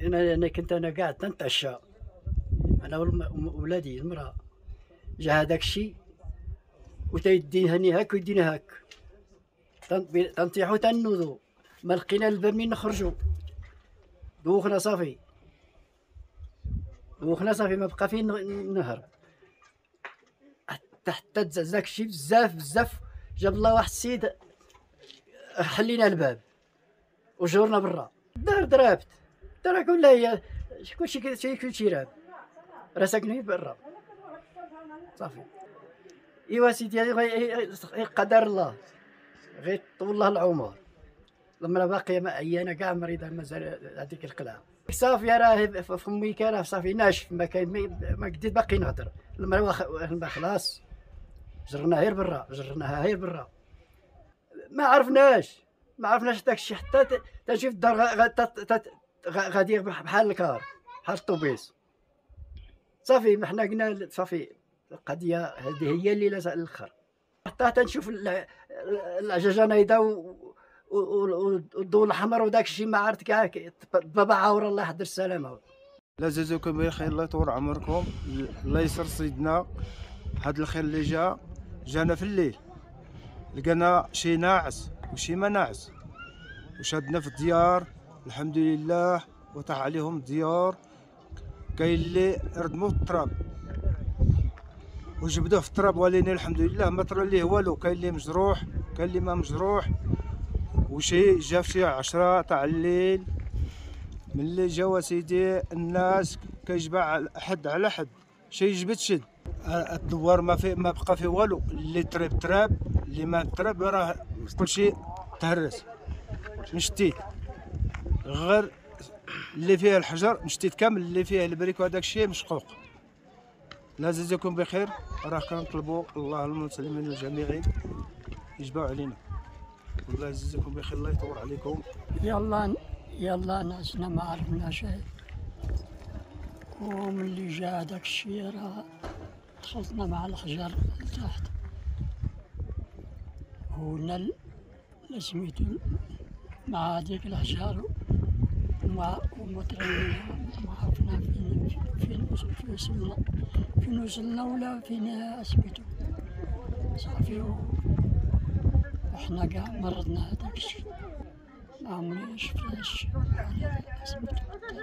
انا كنت قاعد تنتعشى انا وولادي المراه، جا هذاك الشيء وتيديني هاك ويديني هاك، تنطيحو تنوضو، ما لقينا الباب منين نخرجو، دوخنا صافي ما بقى فين نهرب، حتى داك الشيء بزاف جاب الله واحد السيد حلينا الباب وجورنا برا الدار. ضربت ولا هي كلشي راب راه ساكنين برا صافي. ايوا سيدي هذه قدر الله، غير طول الله العمر. لما باقيه عيانه كاع مريضه مازال هذيك القلعه صافي، راه فمي كان صافي ناشف، ما كاين ما قديت باقي نهضر. لما خلاص جرناها غير برا، ما عرفناش داك الشيء حتى تنشوف الدار غادي بحال الكار بحال الطوبيس صافي. ما حنا قلنا صافي القضيه هذه هي الليله الاخر، حتى تنشوف العجاجه نايضه والضوء الاحمر وداك الشيء ما عرفت كاع بابا عاور الله يحضر السلامه. لا جزاكم بخير، الله يطول عمركم، الله يسر صيدنا. هاد الخير اللي جانا في الليل، لقينا شي ناعس وشي ما ناعس، وشادنا في الديار الحمد لله، وطاح عليهم الديار. كاين اللي ردموه في التراب وجبدوه في التراب، ولكن الحمد لله ما طرا ليه والو. كاين اللي مجروح، كاين اللي ما مجروح، وشي جا في شي 10 تاع الليل. ملي جاوا سيدي الناس كيجمع حد على حد، شي يجبد شد. الدوار ما بقى فيه والو، اللي تراب اللي ما تراب راه كلشي تهرس. نشتيت غير اللي فيه الحجر، نشتيت كامل اللي فيه البريك وهذاك الشيء مشقوق. لا جزاكم بخير، راه كنطلبوا الله المسلمين الجميعين يجبعوا علينا. والله يجزاكم بخير، الله يطول عليكم. يلا ناسنا ما عرفنا شيء، وملي جا هذاك الشيء راه دخلتنا مع الحجر لتحت، هنا سميتو مع هذيك الحجر ومطرينا ما عرفنا فين وصلنا ولا فين سميتو صافي. وحنا كاع مرضنا هذاك الشيء، ما عمري شفناش سميتو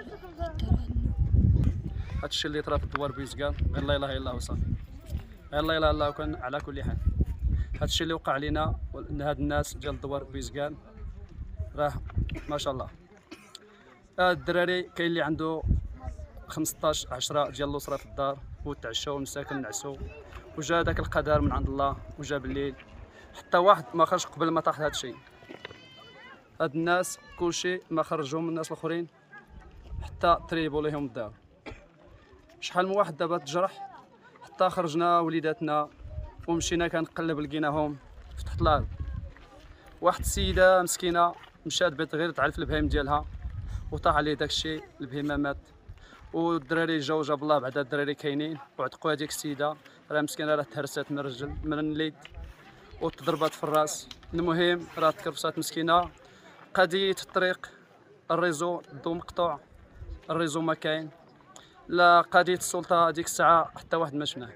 هادشي اللي طرا في الدوار بويزكان، غير لا اله الا الله وصافي، غير لا اله الا الله. وكان على كل حال هادشي اللي وقع لينا، ان هاد الناس ديال الدوار بويزكان راه ما شاء الله. الدراري كاين اللي عنده 15 10 ديال الاسره في الدار، وتعشاو المساكن نعسو، وجا داك القدر من عند الله وجا بالليل. حتى واحد ما خرج قبل ما طاح هادشي. هاد الناس كلشي ما خرجهم من الناس الاخرين حتى تريبوا ليهم الدار. شحال من واحد دابا تجرح، حتى خرجنا وليداتنا ومشينا كنقلب لقيناهم في تحت الارض. واحد السيده مسكينه مشات بيت غير تعرف البهيم ديالها وطاح عليه داكشي، البهيمه مات. والدراري جاب الله بعدا الدراري كاينين وعتقوا هذيك السيده، راه مسكينه راه تهرست من الرجل من اليد وتضربات في الراس. المهم راه تكرفسات مسكينه. قضيه الطريق، الريزو الضو مقطوع، الريزو ما كاين. لا قضيه السلطه هذيك الساعه حتى واحد ما شفناه.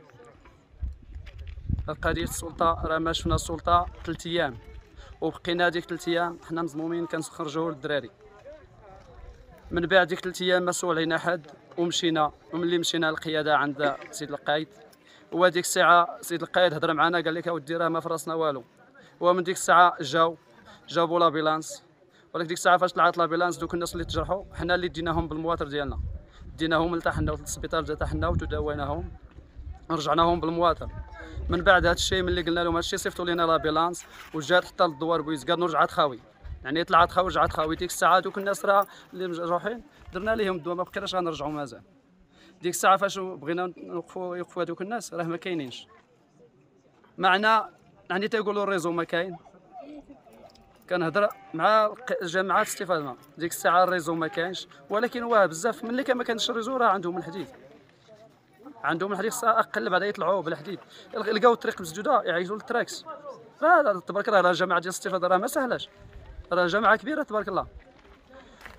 قضيه السلطه راه ما شفنا السلطه 3 ايام، وبقينا هذيك 3 ايام حنا مزمومين كنخرجوا للدراري. من بعد ديك 3 ايام ما سول علينا حد، ومشينا. وملي مشينا للقياده عند سيد القايد، وهذيك الساعه سيد القايد هضر معنا قال لك اودي راه ما فراسنا والو. ومن ديك الساعه جابوا لابيلانس، ولكن ديك الساعه فاش طلعت لابيلانس دوك الناس اللي تجرحوا حنا اللي ديناهم بالمواطر ديالنا، ديناهم لتحنا للسبيطار تاعنا وتداويناهم ورجعناهم بالمواطر. من بعد هذا الشيء ملي قلنا لهم هذا الشيء صيفطوا لنا لابيلانس، وجات حتى للدوار بويزكان ورجعت خاوي، يعني طلعت خاوي رجعت خاوي. ديك الساعه دوك الناس راه اللي مجروحين درنا لهم الدواء، ما بقيناش غنرجعوا مازال. ديك الساعه فاش بغينا يوقفوا هذوك الناس راه ما كاينينش. معنا يعني تيقولوا الريزو ما كاين. كنهضر مع جماعات الاستفاده ديك الساعه الريزو ما كاينش، ولكن واه بزاف ملي كان ما كانش الريزو راه عندهم الحديد، الساعه اقل بعدا يطلعوا بالحديد. لقاو الطريق مسدوده يعيشوا للتراكس. راه تبارك الله راه جماعه ديال الاستفاده راه ما سهلاش، راه جماعه كبيره تبارك الله.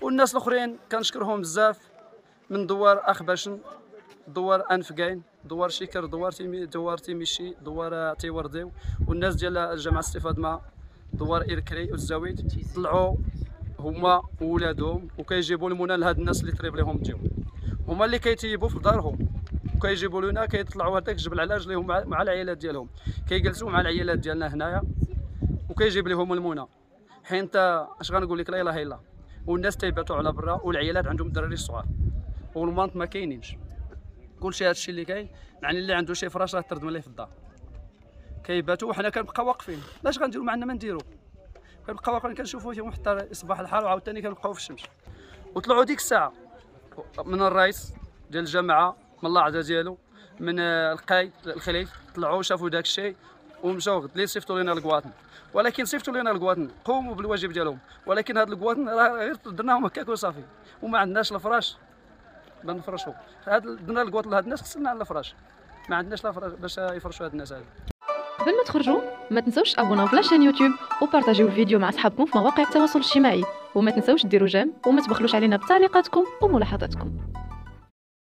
والناس الاخرين كنشكرهم بزاف من دوار اخباشن، دوار انفقاين، دوار شيكر، دوار تيميشي، دوار تيورديو، والناس ديال الجامعه استفادما، دوار إركري والزاويد طلعوا هما وولادهم وكيجيبوا المنى لهاد الناس اللي طريب لهم تجيو، هما اللي كيتيبوا في دارهم وكيجيبوا لنا، كيطلعوا هذاك الجبل علاج ليهم مع العائلات ديالهم، كيجلسوا مع العائلات ديالنا هنايا وكيجيب لهم المنى. حين انت اش غنقول لك، لا اله الا الله، والناس تيباتوا على برا والعيالات عندهم الدراري الصغار والمانط ما كاينينش، كلشي هادشي اللي كاين، يعني اللي عنده شي فراش راه تردم ليه في الدار كيباتوا وحنا كنبقاو واقفين. لاش غنديروا معنا ما نديروا، كنبقاو واقفين كنشوفوا فيهم حتى يصبح الحال وعاوتاني كنبقاو في الشمس. وطلعوا ديك الساعه من الرئيس ديال الجامعه، من اللاعده ديالو، من القايد الخليف، طلعوا شافوا داك الشيء ومشاو غد لي صيفطوا لنا الكواطن، ولكن صيفطوا لنا الكواطن قوموا بالواجب ديالهم، ولكن هاد الكواطن راه غير درناهم هكاك وصافي وما عندناش الفراش باش نفرشوا. هاد درنا الكواطن لهاد الناس خصنا على الفراش، ما عندناش لا فراش باش يفرشوا هاد الناس هادو. قبل ما تخرجوا ما تنسوش تابوناو في لاشين يوتيوب وبارطاجيو الفيديو مع اصحابكم في مواقع التواصل الاجتماعي، وما تنسوش ديروا جيم وما تبخلوش علينا بتعليقاتكم وملاحظاتكم.